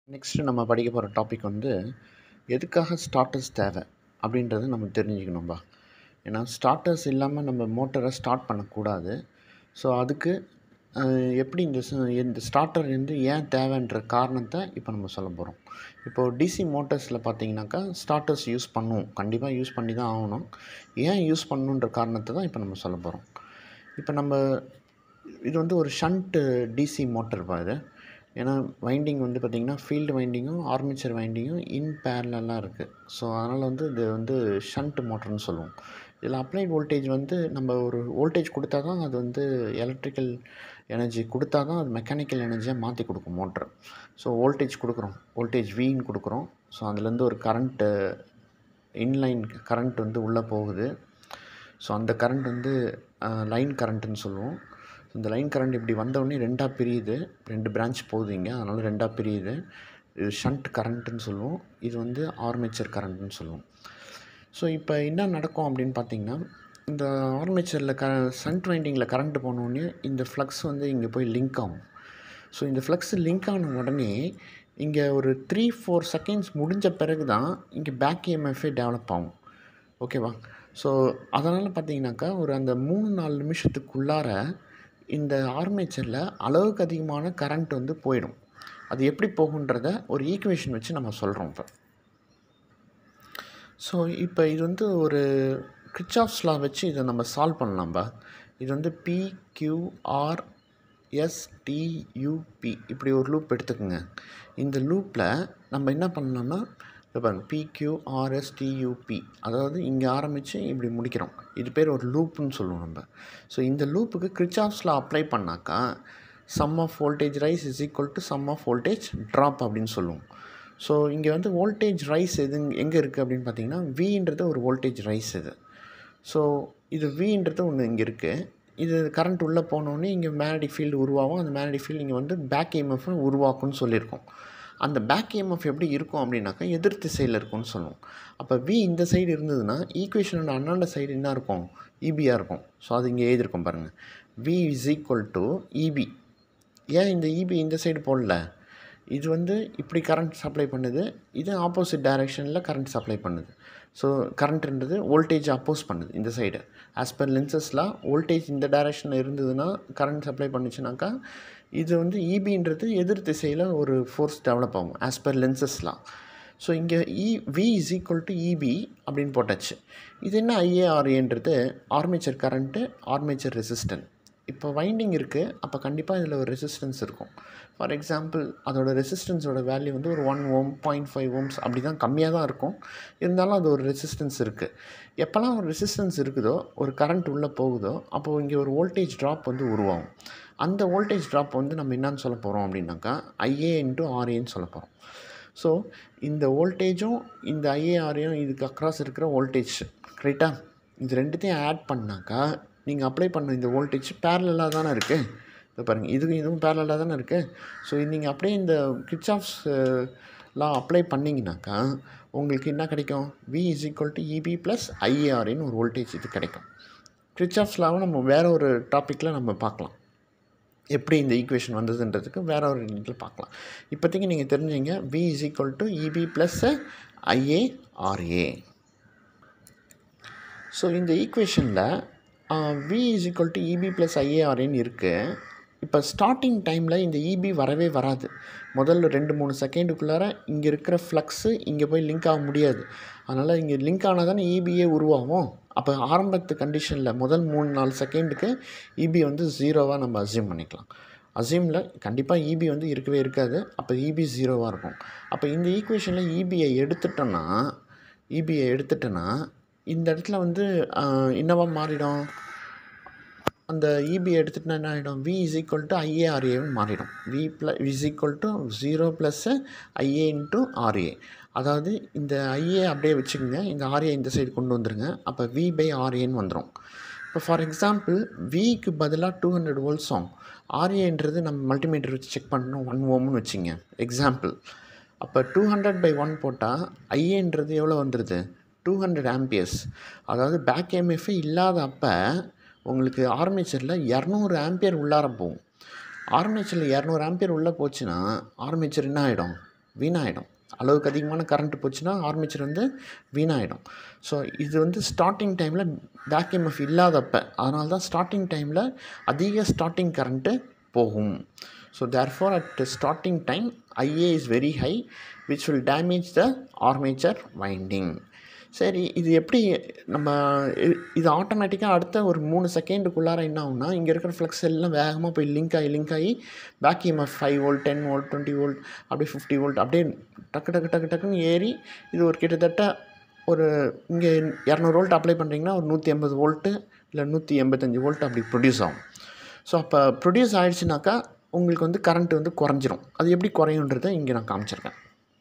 Next நம்ம படிக்க போகிற டாபிக் வந்து எதுக்காக ஸ்டார்ட்டர்ஸ் தேவை அப்படின்றத நம்ம தெரிஞ்சுக்கணும்பா. ஏன்னா ஸ்டார்ட்டர்ஸ் இல்லாமல் நம்ம மோட்டரை ஸ்டார்ட் பண்ணக்கூடாது. ஸோ அதுக்கு எப்படி இந்த ஸ்டார்ட்டர் வந்து ஏன் தேவைன்ற காரணத்தை இப்போ நம்ம சொல்ல போகிறோம். இப்போது டிசி மோட்டர்ஸில் பார்த்தீங்கன்னாக்கா ஸ்டார்ட்டர்ஸ் யூஸ் பண்ணுவோம், கண்டிப்பாக யூஸ் பண்ணி தான் ஆகணும். ஏன் யூஸ் பண்ணணுன்ற காரணத்தை தான் இப்போ நம்ம சொல்ல போகிறோம். இப்போ நம்ம இது வந்து ஒரு ஷண்ட் டிசி மோட்டர் இது. ஏன்னா வைண்டிங் வந்து பார்த்திங்கன்னா ஃபீல்டு வைண்டிங்கும் ஆர்மேச்சர் வைண்டிங்கும் இன் பேரலாக இருக்குது. ஸோ அதனால் வந்து இது வந்து ஷண்ட் மோட்டர்னு சொல்லுவோம். இதில் அப்ளைட் வோல்டேஜ் வந்து நம்ம ஒரு வோல்டேஜ் கொடுத்தா தான் அது வந்து எலக்ட்ரிக்கல் எனர்ஜி கொடுத்தா தான் அது மெக்கானிக்கல் எனர்ஜியாக மாற்றி கொடுக்கும் மோட்ரு. ஸோ வோல்டேஜ் கொடுக்குறோம், வோல்டேஜ் வின்னு கொடுக்குறோம். ஸோ அதுலேருந்து ஒரு கரண்ட்டு இன்லைன் கரண்ட் வந்து உள்ளே போகுது. ஸோ அந்த கரண்ட் வந்து லைன் கரண்ட்டுன்னு சொல்லுவோம். இந்த லைன் கரண்ட் இப்படி வந்தவுடனே ரெண்டாக பிரியுது, 2 பிரான்ச் போகுது இங்கே, அதனால் ரெண்டாக பிரியுது. இது ஷண்ட் கரண்ட்டுன்னு சொல்லுவோம், இது வந்து ஆர்மேச்சர் கரண்ட்டுன்னு சொல்லுவோம். ஸோ இப்போ என்ன நடக்கும் அப்படின்னு பார்த்தீங்கன்னா, இந்த ஆர்மேச்சரில் ஷண்ட் வைண்டிங்கில் கரண்ட் போனோடனே இந்த ஃப்ளக்ஸ் வந்து இங்கே போய் லிங்க் ஆகும். ஸோ இந்த ஃப்ளக்ஸ் லிங்க் ஆன உடனே இங்கே ஒரு 3-4 செகண்ட்ஸ் முடிஞ்ச பிறகு தான் இங்கே பேக் இஎம்எஃபே டெவலப் ஆகும். ஓகேவா? ஸோ அதனால் பார்த்தீங்கன்னாக்கா ஒரு அந்த 3-4 நிமிஷத்துக்குள்ளார இந்த ஆர்மேச்சரில் அளவுக்கு அதிகமான கரண்ட் வந்து போயிடும். அது எப்படி போகுன்றத ஒரு ஈக்குவேஷன் வச்சு நம்ம சொல்கிறோம் இப்போ. ஸோ இப்போ இது வந்து ஒரு கிர்ச்சாஃப்ஸ் லா வச்சு இதை நம்ம சால்வ் பண்ணலாம்பா. இது வந்து PQRSTUP இப்படி ஒரு லூப் எடுத்துக்கோங்க. இந்த லூப்பில் நம்ம என்ன பண்ணலாம்னா பாருங்க, PQRSTUP, அதாவது இங்கே ஆரம்பித்து இப்படி முடிக்கிறோம். இது பேர் ஒரு லூப்புன்னு சொல்லுவோம் நம்ம. ஸோ இந்த லூப்புக்கு கிர்ச்சாஃப்ஸ் லா அப்ளை பண்ணாக்கா sum of voltage rise is equal to sum of voltage drop அப்படின்னு சொல்லுவோம். ஸோ இங்கே வந்து வோல்டேஜ் ரைஸ் எங்கே இருக்குது அப்படின்னு பார்த்தீங்கன்னா, வின்றது ஒரு வோல்டேஜ் ரைஸ் இது. ஸோ இது வின்றது ஒன்று இங்கே இருக்குது. இது கரண்ட் உள்ளே போனோடனே இங்கே மேக்னெட்டிக் ஃபீல்டு உருவாகும். அந்த மேக்னெட்டிக் ஃபீல்டு இங்கே வந்து பேக் இஎம்எஃப் உருவாக்கும்னு சொல்லியிருக்கோம். அந்த பேக் இஎம்எஃப் எப்படி இருக்கும் அப்படின்னாக்கா எதிர் திசையில் இருக்கும்னு சொல்லுவோம். அப்போ வி இந்த சைடு இருந்ததுன்னா ஈக்குவேஷனோட அண்ணாண்ட சைடு என்ன இருக்கும்? இபியாக இருக்கும். ஸோ அது இங்கே எழுதியிருக்கோம் பாருங்கள், V is equal to EB. ஏன் இந்த இபி இந்த சைடு போடல? இது வந்து இப்படி கரண்ட் சப்ளை பண்ணுது, இது ஆப்போசிட் டைரெக்ஷனில் கரண்ட் சப்ளை பண்ணுது. ஸோ கரண்ட்ன்றது வோல்டேஜ் அப்போஸ் பண்ணுது இந்த சைடு. ஆஸ் பர் லென்சஸ்லாம் வோல்டேஜ் இந்த டைரெக்ஷனில் இருந்ததுன்னா கரண்ட் சப்ளை பண்ணிச்சுனாக்கா இது வந்து இபின்றது எதிர் திசையில் ஒரு ஃபோர்ஸ் டெவலப் ஆகும் ஆஸ் பர் லென்சஸ்லாம். ஸோ இங்கே V is equal to EB அப்படின்னு போட்டாச்சு. இது என்ன ஐஏஆர்ஏன்றது ஆர்மேச்சர் கரண்ட்டு, ஆர்மேச்சர் ரெசிஸ்டன்ட். இப்போ வைண்டிங் இருக்குது, அப்போ கண்டிப்பாக இதில் ஒரு ரெசிஸ்டன்ஸ் இருக்கும். ஃபார் எக்ஸாம்பிள் அதோட ரெசிஸ்டன்ஸோட வேல்யூ வந்து ஒரு 1 ohm 0.5 ohms அப்படி தான், கம்மியாக தான் இருக்கும். இருந்தாலும் அது ஒரு ரெசிஸ்டன்ஸ் இருக்குது. எப்போல்லாம் ஒரு ரெசிஸ்டன்ஸ் இருக்குதோ, ஒரு கரண்ட் உள்ளே போகுதோ, அப்போது இங்கே ஒரு வோல்டேஜ் ட்ராப் வந்து உருவாகும். அந்த வோல்டேஜ் ட்ராப் வந்து நம்ம என்னன்னு சொல்ல போகிறோம் அப்படின்னாக்கா ஐஏ இன்ட்டு ஆர்ஏன்னு சொல்ல போகிறோம். ஸோ இந்த வோல்டேஜும் இந்த ஐஏஆரையும் இதுக்கு அக்ராஸ் இருக்கிற வோல்டேஜ் கரெக்டாக, இது ரெண்டுத்தையும் ஆட் பண்ணாக்கா நீங்கள் அப்ளை பண்ண இந்த வோல்டேஜ் பேரலாக தானே இருக்குது. இப்போ பாருங்கள், இதுவும் பேரலாக தானே இருக்குது. ஸோ நீங்கள் அப்படியே இந்த கிர்ச்சாஃப்ஸ் லா அப்ளை பண்ணிங்கனாக்கா உங்களுக்கு என்ன கிடைக்கும்? V is equal to EB plus ஐஏஆர்னு ஒரு வோல்டேஜ் இது கிடைக்கும். கிர்ச்சாஃப்ஸ் லாவை நம்ம வேறு ஒரு டாப்பிக்கில் நம்ம பார்க்கலாம், எப்படி இந்த ஈக்குவேஷன் வந்ததுன்றதுக்கு வேறு ஒரு இதில் பார்க்கலாம். இப்போதைக்கு நீங்கள் தெரிஞ்சுங்க, V is equal to EB plus IARA. So இந்த ஈக்குவேஷனில் V is equal to EB plus ஐஏஆர்ஏன்னு இருக்குது. இப்போ ஸ்டார்டிங் டைமில் இந்த இபி வரவே வராது. முதல்ல 2-3 செகண்டுக்குள்ளார இங்கே இருக்கிற ஃப்ளக்ஸு இங்கே போய் லிங்க் ஆக முடியாது. அதனால் இங்கே லிங்க் ஆனால் தானே இபியே உருவாகும். அப்போ ஆரம்பத்து கண்டிஷனில் முதல் 3-4 செகண்டுக்கு இபி வந்து 0வாக நம்ம அஸ்யூம் பண்ணிக்கலாம். அஸ்யூமில் கண்டிப்பாக இபி வந்து இருக்கவே இருக்காது. அப்போ இபி 0வாக இருக்கும். அப்போ இந்த ஈக்குவேஷனில் இபியை எடுத்துட்டோன்னா இந்த இடத்துல வந்து என்னவா மாறிடும்? அந்த இபியை எடுத்துகிட்டா என்ன ஆகிடும்? வி இஸ் ஈக்குவல் டு ஐஏஆர்ஏன்னு மாறிடும். V is equal to 0 plus IA into RA. அதாவது இந்த ஐஏ அப்படியே வச்சுக்கோங்க, இந்த ஆர்ஏ இந்த சைடு கொண்டு வந்துடுங்க. அப்போ வி பை ஆர்ஏன்னு வந்துடும். இப்போ ஃபார் எக்ஸாம்பிள் விக்கு பதிலாக 200 வோல்ட்ஸும் ஆர்ஏன்றது நம்ம மல்டிமீட்டர் வச்சு செக் பண்ணணும் 1 ohmனு வச்சுங்க எக்ஸாம்பிள். அப்போ 200/1 போட்டால் ஐஏன்றது எவ்வளோ வந்துடுது? 200 ஆம்பியர்ஸ். அதாவது பேக் இஎம்எஃபே இல்லாத அப்போ உங்களுக்கு ஆர்மேச்சரில் 200 ஆம்பியர் உள்ளார போகும். ஆர்மேச்சரில் 200 ஆம்பியர் உள்ளே போச்சுன்னா ஆர்மேச்சர் என்ன ஆகிடும்? வீணாயிடும். அளவுக்கு அதிகமான கரண்ட் போச்சுன்னா ஆர்மேச்சர் வந்து வீணாயிடும். ஸோ இது வந்து ஸ்டார்டிங் டைமில் பேக் EMF இல்லாதப்ப, அதனால தான் ஸ்டார்டிங் டைமில் அதிக ஸ்டார்டிங் கரண்ட்டு போகும். So therefore at starting time IA is very high which will damage the armature winding. சரி, இது எப்படி நம்ம இது ஆட்டோமேட்டிக்காக அடுத்த ஒரு 3 செகண்டுக்குள்ளார என்ன ஆகும்னா, இங்கே இருக்கிற ஃப்ளக்ஸ் எல்லாம் வேகமாக போய் லிங்க் ஆகி back EMF 5 volt 10 volt 20 volt அப்படியே 50 வோல்ட் அப்படியே டக்குன்னு ஏறி இது ஒரு கிட்டத்தட்ட ஒரு இங்கே 200 வோல்ட் அப்ளை பண்ணுறீங்கன்னா ஒரு 180 வோல்ட்டு இல்லை 185 வோல்ட் அப்படி ப்ரொடியூஸ் ஆகும். ஸோ அப்போ ப்ரொடியூஸ் ஆகிடுச்சுனாக்கா உங்களுக்கு வந்து கரண்ட் வந்து குறைஞ்சிரும். அது எப்படி குறையுன்றதை இங்கே நான் காமிச்சிருக்கேன்.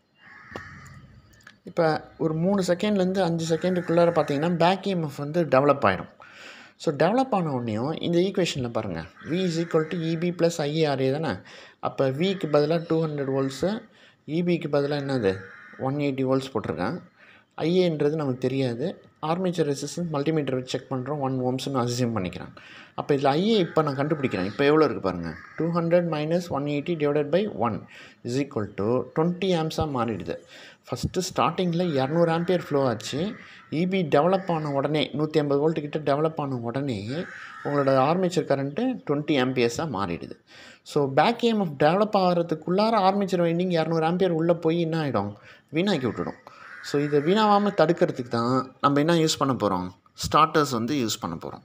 இப்போ ஒரு 3 செகண்ட்லேருந்து 5 செகண்டுக்குள்ளார பார்த்தீங்கன்னா பேக் EMF வந்து டெவலப் ஆகிடும். ஸோ டெவலப் ஆன உடனேயும் இந்த ஈக்குவேஷனில் பாருங்கள், V = EB + IARA தானே. அப்போ Vக்கு பதிலாக 200 வோல்ட்ஸு, EBக்கு பதிலாக என்னது 180 வோல்ட்ஸ் போட்டிருக்கேன். ஐஏன்றது நமக்கு தெரியாது. ஆர்மேச்சர் ரெசிஸ்டன்ஸ் மல்டிமீட்டர் வச்சு செக் பண்ணுறோம், 1 ஓம்ஸ்னு அசியூம் பண்ணிக்கிறேன். அப்போ இதில் ஐஏ இப்போ நான் கண்டுபிடிக்கிறேன். இப்போ எவ்வளோ இருக்குது பாருங்கள், 200 - 180 / 1 = 20 ஆம்ஸாக மாறிடுது. ஃபஸ்ட்டு ஸ்டார்டிங்கில் 200 ஆம்பியர் ஃப்ளோ ஆச்சு. இபி டெவலப் ஆன உடனே 180 வோல்ட் கிட்ட டெவலப் ஆன உடனே உங்களோட ஆர்மேச்சர் கரண்ட்டு 20 ஆம்பியர்ஸாக மாறிடுது. ஸோ பேக் EMF டெவலப் ஆகிறதுக்குள்ளார ஆர்மேச்சர் வைண்டிங் 200 ஆம்பியர் உள்ளே போய் என்ன ஆகிடும், வீணாக்கி விட்டுடும். ஸோ இதை வீணாகாமல் தடுக்கிறதுக்கு தான் நம்ம என்ன யூஸ் பண்ண போகிறோம், ஸ்டார்டர்ஸ் வந்து யூஸ் பண்ண போகிறோம்.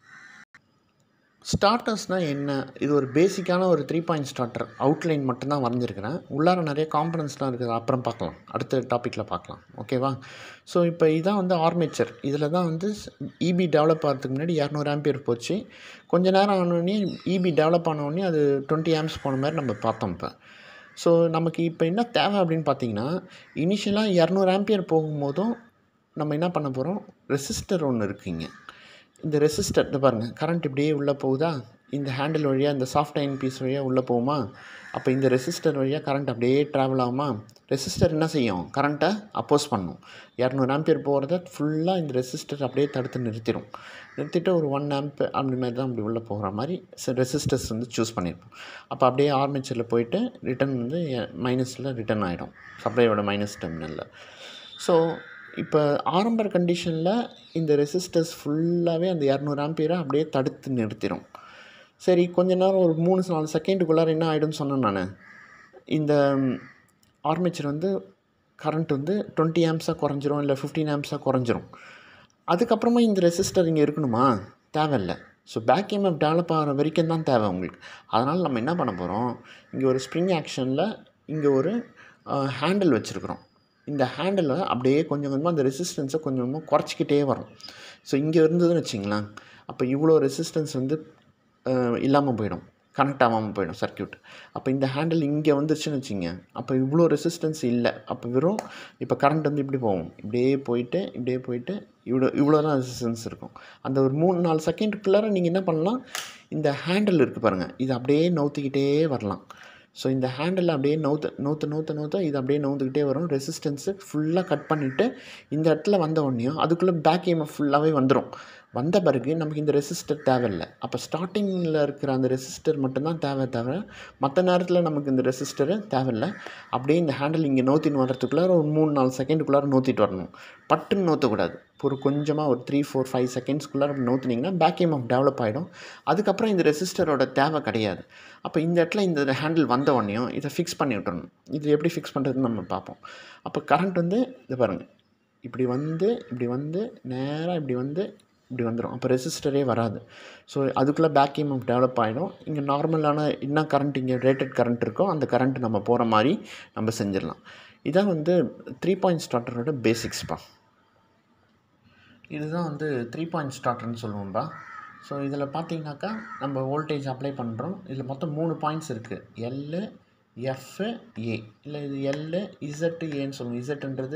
ஸ்டார்டர்ஸ்னால் என்ன? இது ஒரு பேசிக்கான ஒரு 3 பாயிண்ட் ஸ்டார்டர். அவுட்லைன் மட்டும்தான் வரைஞ்சிருக்கிறேன். உள்ளார நிறைய காம்பனன்ட்ஸ்லாம் இருக்குது, அப்புறம் பார்க்கலாம், அடுத்த டாப்பிக்கில் பார்க்கலாம். ஓகேவா? ஸோ இப்போ இதான் வந்து ஆர்மேச்சர். இதில் தான் வந்து இபி டெவலப் ஆகிறதுக்கு முன்னாடி 200 ஆம்பியர் போச்சு. கொஞ்ச நேரம் ஆனோடனே இபி டெவலப் ஆனோடனே அது 20 ஆம்ப்ஸ் போன மாதிரி நம்ம பார்த்தோம். இப்போ ஸோ நமக்கு இப்போ என்ன தேவை அப்படின்னு பார்த்தீங்கன்னா, இனிஷியலாக 200 ஆம்பியர் போகும்போதும் நம்ம என்ன பண்ண போகிறோம், ரெசிஸ்டர் ஒன்று இருக்குங்க. இந்த ரெசிஸ்டர் இந்த பாருங்கள், கரண்ட் இப்படியே உள்ளே போகுதா, இந்த ஹேண்டில் வழியாக இந்த சாஃப்ட் அயன் பீஸ் வழியாக உள்ளே போகுமா. அப்போ இந்த ரெசிஸ்டர் வழியாக கரண்ட் அப்படியே ட்ராவல் ஆகுமா. ரெசிஸ்டர் என்ன செய்யும், கரண்ட்டை அப்போஸ் பண்ணும். 200 ஆம்பியர் போகிறத ஃபுல்லாக இந்த ரெசிஸ்டர் அப்படியே தடுத்து நிறுத்திட்டு ஒரு 1 ஆம்ப் அப்படி மாதிரி தான் அப்படி உள்ளே போகிற மாதிரி ரெசிஸ்டர்ஸ் வந்து சூஸ் பண்ணியிருப்போம். அப்போ அப்படியே ஆர்மேச்சரில் போயிட்டு ரிட்டன் வந்து மைனஸில் ரிட்டன் ஆகிடும், சப்ளையோட மைனஸ் டெர்மினலில். ஸோ இப்போ ஆரம்ப கண்டிஷனில் இந்த ரெசிஸ்டர்ஸ் ஃபுல்லாகவே அந்த 200 ஆம்பியரை அப்படியே தடுத்து நிறுத்திடும். சரி, கொஞ்ச நேரம் ஒரு 3-4 செகண்டுக்குள்ளார என்ன ஆகிடும்னு சொன்னேன் நான், இந்த ஆர்மேச்சர் வந்து கரண்ட் வந்து 20 ஆம்ப்ஸாக குறைஞ்சிரும், இல்லை 15 ஆம்ப்ஸாக குறைஞ்சிரும். அதுக்கப்புறமா இந்த ரெசிஸ்டர் இங்கே இருக்கணுமா, தேவையில்லை. ஸோ பேக் EMF டெவலப் ஆகிற வரைக்கும் தான் தேவை உங்களுக்கு. அதனால் நம்ம என்ன பண்ண போகிறோம், இங்கே ஒரு ஸ்ப்ரிங் ஆக்ஷனில் இங்கே ஒரு ஹேண்டில் வச்சுருக்குறோம். இந்த ஹேண்டில் அப்படியே கொஞ்சம் கொஞ்சமாக அந்த ரெசிஸ்டன்ஸை கொஞ்சம் கொஞ்சமாக குறைச்சிக்கிட்டே வரும். ஸோ இங்கே இருந்ததுன்னு வச்சிங்களேன், அப்போ இவ்வளோ ரெசிஸ்டன்ஸ் வந்து இல்லாமல் போயிடும், கனெக்ட் ஆகாமல் போயிடும் சர்க்யூட். அப்போ இந்த ஹேண்டில் இங்கே வந்துருச்சுன்னு வச்சிங்க, அப்போ இவ்வளோ ரெசிஸ்டன்ஸ் இல்லை. அப்போ வெறும் இப்போ கரண்ட் வந்து இப்படி போகும், இப்படியே போயிட்டு இவ்வளோ தான் ரெசிஸ்டன்ஸ் இருக்கும். அந்த ஒரு 3-4 செகண்டுக்குள்ளார நீங்கள் என்ன பண்ணலாம், இந்த ஹேண்டில் இருக்குது பாருங்கள், இது அப்படியே நவுத்திக்கிட்டே வரலாம். ஸோ இந்த ஹேண்டில் அப்படியே நவுத்த இது அப்படியே நவுந்துக்கிட்டே வரும். ரெசிஸ்டன்ஸு ஃபுல்லாக கட் பண்ணிவிட்டு இந்த இடத்துல வந்த உடனேயும் அதுக்குள்ளே பேக் EMF ஃபுல்லாகவே வந்துடும். வந்த பிறகு நமக்கு இந்த ரெசிஸ்டர் தேவையில்லை. அப்போ ஸ்டார்டிங்கில் இருக்கிற அந்த ரெசிஸ்டர் மட்டும்தான் தவிர மற்ற நேரத்தில் நமக்கு இந்த ரெசிஸ்டரு தேவையில்லை. அப்படியே இந்த ஹேண்டில் இங்கே நோத்தின்னு வர்றதுக்குள்ளார ஒரு 3-4 செகண்டுக்குள்ளார நோத்திட்டு வரணும். பட்டுன்னு நோற்றக்கூடாது. ஒரு கொஞ்சமாக ஒரு 3-4-5 செகண்ட்ஸ்க்குள்ளார அப்படி நோத்துனீங்கன்னா பேக் EMF டெவலப் ஆகிடும். அதுக்கப்புறம் இந்த ரெசிஸ்டரோட தேவை கிடையாது. அப்போ இந்த இடத்துல இந்த ஹேண்டில் வந்த உடனேயும் இதை ஃபிக்ஸ் பண்ணி விட்டுறணும். இது எப்படி ஃபிக்ஸ் பண்ணுறதுன்னு நம்ம பார்ப்போம். அப்போ கரண்ட் வந்து இதை பாருங்கள், இப்படி வந்து நேராக இப்படி வந்துடும். அப்போ ரெசிஸ்டரே வராது. ஸோ அதுக்குள்ளே பேக் EMF டெவலப் ஆகிடும். இங்கே நார்மலான என்ன கரண்ட் இங்கே ரேட்டட் கரண்ட் இருக்கோ அந்த கரண்ட் நம்ம போகிற மாதிரி நம்ம செஞ்சிடலாம். இதான் வந்து 3 பாயிண்ட் ஸ்டார்டரோட பேசிக்ஸ்ப்பா. இதுதான் வந்து 3 பாயிண்ட் ஸ்டார்டர்னு சொல்லுவோம்பா. ஸோ இதில் பார்த்தீங்கன்னாக்கா நம்ம வோல்டேஜ் அப்ளை பண்ணுறோம். இதில் மொத்தம் 3 பாயிண்ட்ஸ் இருக்குது, எல்லு, எஃப்ஃபு, ஏ. இல்லை இது எல்லு, இசட்டு, ஏன்னு சொல்லுவோம். இசட்டுன்றது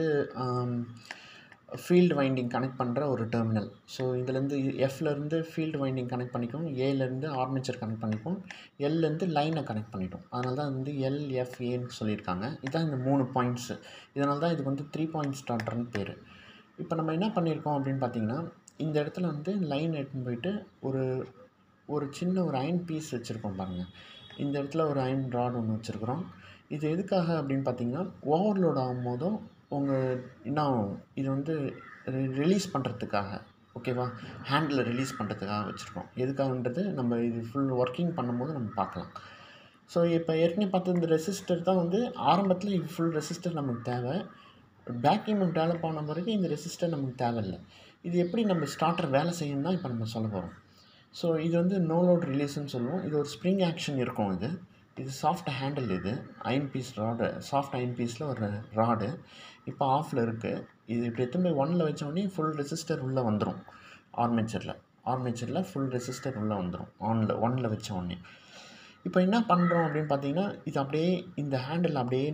ஃபீல்டு வைண்டிங் கனெக்ட் பண்ணுற ஒரு டெர்மினல். ஸோ இதுலேருந்து எஃப்லேருந்து ஃபீல்டு வைண்டிங் கனெக்ட் பண்ணிக்கும், ஏலேருந்து ஆர்மேச்சர் கனெக்ட் பண்ணிக்கும், எல்லேருந்து லைனை கனெக்ட் பண்ணிட்டோம். அதனால தான் வந்து எல்எஃப்ஏன்னு சொல்லியிருக்காங்க. இதுதான் இந்த 3 பாயிண்ட்ஸு. இதனால தான் இதுக்கு வந்து 3 பாயிண்ட் ஸ்டார்டர்னு பேர். இப்போ நம்ம என்ன பண்ணியிருக்கோம் அப்படின்னு பார்த்தீங்கன்னா, இந்த இடத்துல வந்து லைன் எடுத்துன்னு போயிட்டு ஒரு சின்ன ஒரு அயன் பீஸ் வச்சுருக்கோம் பாருங்கள். இந்த இடத்துல ஒரு அயன் ராட் ஒன்று வச்சுருக்குறோம். இது எதுக்காக அப்படின்னு பார்த்தீங்கன்னா, ஓவர்லோட் ஆகும்போதும் என்ன ஆகும், இது வந்து ரிலீஸ் பண்ணுறதுக்காக, ஓகேவா? ஹேண்டில ரிலீஸ் பண்ணுறதுக்காக வச்சுருக்கோம். எதுக்காகன்றது நம்ம இது ஃபுல் ஒர்க்கிங் பண்ணும்போது நம்ம பார்க்கலாம். ஸோ இப்போ ஏற்கனவே பார்த்த இந்த ரெசிஸ்டர் தான் வந்து ஆரம்பத்தில் இது ஃபுல் ரெசிஸ்டர் நமக்கு தேவை. பேக் ஈமெண்ட் டெவலப் ஆன பிறகு இந்த ரெசிஸ்டர் நமக்கு தேவையில்லை. இது எப்படி நம்ம ஸ்டார்டர் வேலை செய்யணும்னா இப்போ நம்ம சொல்ல போகிறோம். ஸோ இது வந்து நோ லோட் ரிலீஸ்ன்னு சொல்லுவோம். இது ஒரு ஸ்ப்ரிங் ஆக்ஷன் இருக்கும். இது சாஃப்ட் ஹேண்டில். இது iron piece rod, soft iron பீஸில் ஒரு ராடு இப்போ ஆஃபில் இருக்குது. இது இப்படி எடுத்துன்னு போய் 1ல் வச்சோடனே ஃபுல் ரெசிஸ்டர் உள்ளே வந்துடும். ஆர்மேச்சரில் ஃபுல் ரெசிஸ்டர் உள்ளே வந்துடும் 1ல் வச்ச உடனே. இப்போ என்ன பண்ணுறோம் அப்படின்னு பார்த்தீங்கன்னா, இது அப்படியே இந்த ஹேண்டில் அப்படியே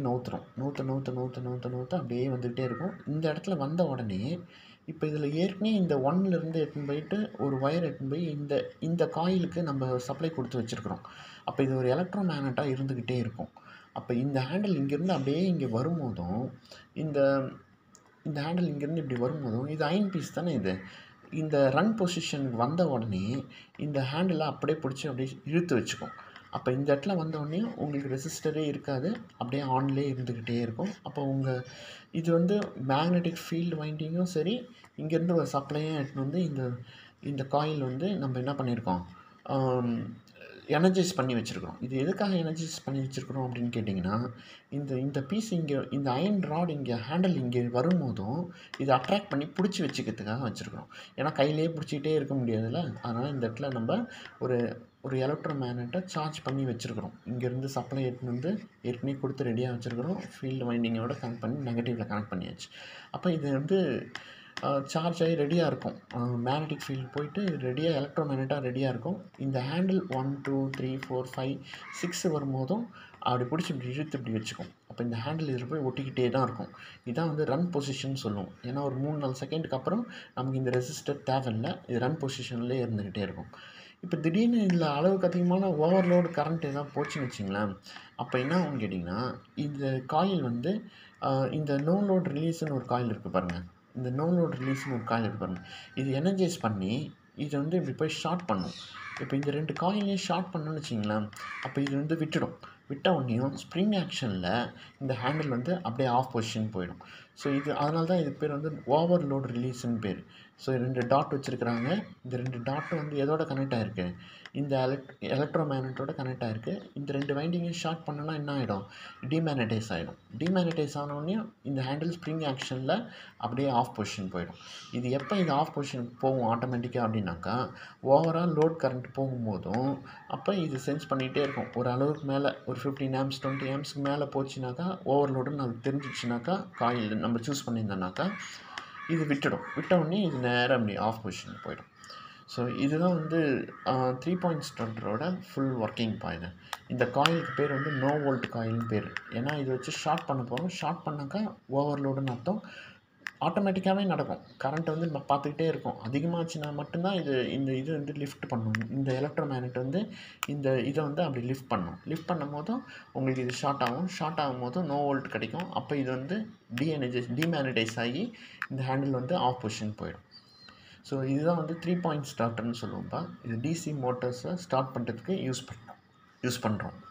நவுத்த அப்படியே வந்துகிட்டே இருக்கும். இந்த இடத்துல வந்த உடனே இப்போ இதில் ஏற்கனவே இந்த 1லேருந்து எடுத்துன்னு போயிட்டு ஒரு ஒயர் எடுத்துன்னு போய் இந்த காயிலுக்கு நம்ம சப்ளை கொடுத்து வச்சுருக்குறோம். அப்போ இது ஒரு எலக்ட்ரோ மேக்னட்டாக இருந்துக்கிட்டே இருக்கும். அப்போ இந்த ஹேண்டில் இங்கேருந்து அப்படியே இங்கே வரும்போதும், இந்த இந்த ஹேண்டில் இங்கேருந்து இப்படி வரும்போதும், இது அயன் பீஸ் தானே இது. இந்த ரன் பொசிஷனுக்கு வந்த உடனே இந்த ஹேண்டிலை அப்படியே பிடிச்சி அப்படியே இழுத்து வச்சுக்கும். அப்போ இந்த இடத்துல வந்தோடனே உங்களுக்கு ரெசிஸ்டரே இருக்காது, அப்படியே ஆன்லேயே இருந்துக்கிட்டே இருக்கும். அப்போ இது வந்து மேக்னெட்டிக் ஃபீல்டு வைண்டிங்கும் சரி, இங்கேருந்து ஒரு சப்ளையும் எடுத்துன்னு வந்து இந்த காயில் வந்து நம்ம என்ன பண்ணியிருக்கோம், எனர்ஜைஸ் பண்ணி வச்சுருக்கிறோம். இது எதுக்காக எனர்ஜைஸ் பண்ணி வச்சுருக்கிறோம் அப்படின்னு கேட்டிங்கன்னா, இந்த பீஸ் இந்த அயன் ராட் ஹேண்டில் இங்கே வரும்போதும் இதை அட்ராக்ட் பண்ணி பிடிச்சி வச்சுக்கிறதுக்காக வச்சுருக்கிறோம். ஏன்னா கையிலேயே பிடிச்சிக்கிட்டே இருக்க முடியாதுல்ல. அதனால் இந்த இடத்துல நம்ம ஒரு எலக்ட்ரோ மேக்னெட்டை சார்ஜ் பண்ணி வச்சுருக்கிறோம். இங்கேருந்து சப்ளை எடுத்துன்னு வந்து ஏற்கனவே கொடுத்து ரெடியாக வச்சுருக்கிறோம். ஃபீல்டு வைண்டிங்கோட கனெக்ட் பண்ணி நெகட்டிவில் கனெக்ட் பண்ணியாச்சு. அப்போ இது வந்து சார்ஜ் ஆகி ரெடியாக இருக்கும். மேக்னெட்டிக் ஃபீல்டு போயிட்டு ரெடியாக எலக்ட்ரோ மேக்னெட்டாக ரெடியாக இருக்கும். இந்த ஹேண்டில் 1 2 3 4 5 6 வரும்போதும் அப்படி பிடிச்சி இப்படி இழுத்து இப்படி வச்சுக்கும். அப்போ இந்த ஹேண்டில் இதில் போய் ஒட்டிக்கிட்டே தான் இருக்கும். இதுதான் வந்து ரன் பொசிஷன் சொல்லுவோம். ஏன்னா ஒரு 3-4 செகண்டுக்கு அப்புறம் நமக்கு இந்த ரெசிஸ்டர் தேவையில்லை. இது ரன் பொசிஷன்லேயே இருந்துக்கிட்டே இருக்கும். இப்போ திடீர்னு இதில் அளவுக்கு அதிகமான ஓவர்லோடு கரண்ட் எதாவது போச்சுன்னு வச்சிங்களேன், அப்போ என்ன ஆகும்னு கேட்டிங்கன்னா, இந்த காயில் வந்து இந்த நோ லோட் ரிலீஸ்னு ஒரு காயில் இருக்குது பாருங்கள். இந்த நோ லோட் ரிலீஸ்னு ஒரு காயில் இருக்குது பாருங்கள். இது எனர்ஜைஸ் பண்ணி இதை வந்து இப்படி போய் ஷார்ட் பண்ணும். இப்போ இந்த 2 காயிலையும் ஷார்ட் பண்ணணும்னு வச்சிங்களேன், அப்போ இது வந்து விட்ட உடனேயும் ஸ்ப்ரிங் ஆக்ஷனில் இந்த ஹேண்டில் வந்து அப்படியே ஆஃப் பொசிஷன் போயிடும். ஸோ அதனால தான் இதுக்கு பேர் வந்து ஓவர்லோட் ரிலீஸ்ன்னு பேர். ஸோ 2 டாட் வச்சுருக்கிறாங்க. இந்த 2 டாட்டும் வந்து எதோட கனெக்ட் ஆகிருக்கு, இந்த எலக்ட்ரோ மேக்னெட்டோட கனெக்ட் ஆகிருக்கு. இந்த 2 வைண்டிங்கையும் ஷார்ட் பண்ணோன்னா என்ன ஆகிடும், டிமேக்னடைஸ் ஆகிடும். டிமேக்னடைஸ் ஆனோடனே இந்த ஹேண்டில் ஸ்ப்ரிங் ஆக்ஷனில் அப்படியே ஆஃப் பொசிஷன் போயிடும். இது எப்போ இது ஆஃப் பொசிஷனுக்கு போகும் ஆட்டோமேட்டிக்காக அப்படின்னாக்கா, ஓவரால் லோட் கரண்ட் போகும்போதும் அப்போ இது சென்ஸ் பண்ணிகிட்டே இருக்கும். ஒரு அளவுக்கு மேலே ஒரு 15 ஆம்ஸ் 20 ஆம்ஸ்க்கு மேலே போச்சுனாக்கா ஓவர்லோடுன்னு அது தெரிஞ்சிச்சுனாக்கா, காயில் நம்ம சூஸ் பண்ணியிருந்தோம்னாக்கா இது விட்ட உடனே இது நேராக அப்படி ஆஃப் பொசிஷனுக்கு போயிடும். ஸோ இதுதான் வந்து 3 பாயிண்ட் ஸ்டார்டரோட ஃபுல் ஒர்க்கிங் பாயிண்ட். இந்த காயிலுக்கு பேர் வந்து நோ வோல்ட் காயில்னு பேர். ஏன்னா இது வச்சு ஷார்ட் பண்ண போகிறோம். ஷார்ட் பண்ணாக்கா ஓவர்லோடுன்னு அர்த்தம். ஆட்டோமேட்டிக்காகவே நடக்கும். கரண்ட் வந்து நம்ம பார்த்துக்கிட்டே இருக்கும். அதிகமாச்சுன்னா மட்டும்தான் இது வந்து லிஃப்ட் பண்ணும். இந்த எலக்ட்ரோ மேக்னெட் வந்து இதை வந்து அப்படி லிஃப்ட் பண்ணும். லிஃப்ட் பண்ணும்போதும் உங்களுக்கு இது ஷார்ட் ஆகும். ஷார்ட் ஆகும்போதும் நோ வோல்ட் கிடைக்கும். அப்போ இது வந்து டிமேக்னடைஸ் ஆகி இந்த ஹேண்டில் வந்து ஆஃப் பொசிஷன் போயிடும். ஸோ இதுதான் வந்து 3 பாயிண்ட் ஸ்டார்டர்னு சொல்லுவோம்ப்பா. இது டிசி மோட்டர்ஸை ஸ்டார்ட் பண்ணுறதுக்கு யூஸ் பண்ணுறோம்.